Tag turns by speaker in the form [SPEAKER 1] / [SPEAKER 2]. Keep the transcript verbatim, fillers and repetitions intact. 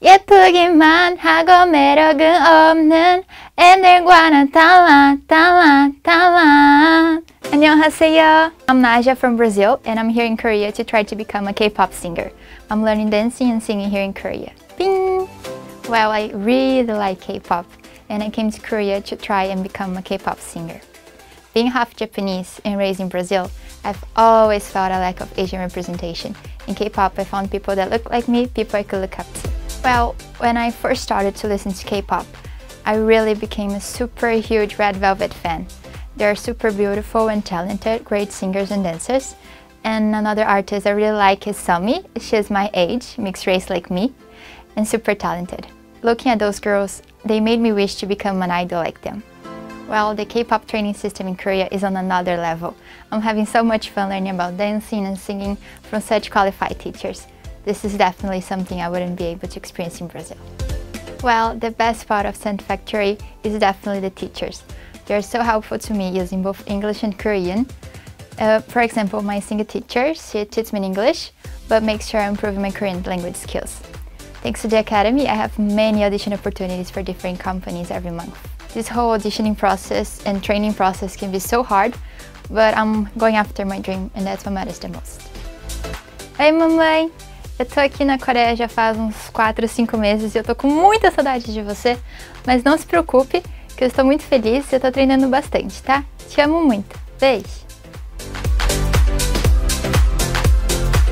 [SPEAKER 1] 예쁘기만 하고 매력은 없는 애들과는 달라 달라 달라. 안녕하세요. I'm Naja from Brazil and I'm here in Korea to try to become a K-pop singer. I'm learning dancing and singing here in Korea. Bing! Well, I really like K-pop and I came to Korea to try and become a K-pop singer. Being half Japanese and raised in Brazil, I've always felt a lack of Asian representation. In K-pop, I found people that look like me, people I could look up to. Well, when I first started to listen to K-pop, I really became a super huge Red Velvet fan. They're super beautiful and talented, great singers and dancers. And another artist I really like is Sumi. She's my age, mixed race like me, and super talented. Looking at those girls, they made me wish to become an idol like them. Well, the K-pop training system in Korea is on another level. I'm having so much fun learning about dancing and singing from such qualified teachers. This is definitely something I wouldn't be able to experience in Brazil. Well, the best part of Scent Factory is definitely the teachers. They're so helpful to me using both English and Korean. Uh, for example, my singing teacher, she teaches me in English, but makes sure I'm improving my Korean language skills. Thanks to the Academy, I have many audition opportunities for different companies every month. This whole auditioning process and training process can be so hard, but I'm going after my dream and that's what matters the most. Oi, mamãe! Eu tô aqui na Coreia já faz uns quatro, cinco meses e eu tô com muita saudade de você, mas não se preocupe, que eu estou muito feliz e eu tô treinando bastante, tá? Te amo muito. Beijo!